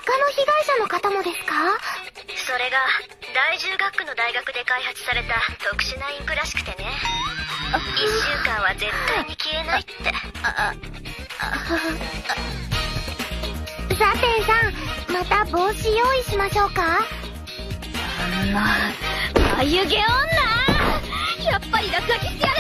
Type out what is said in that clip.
他の被害者の方もですか？ それが第10学区の大学で開発された特殊なインクらしくてね。1週間は絶対に消えないって。 さてさん、また帽子用意しましょうか？ 眉毛女、やっぱり落書きしてや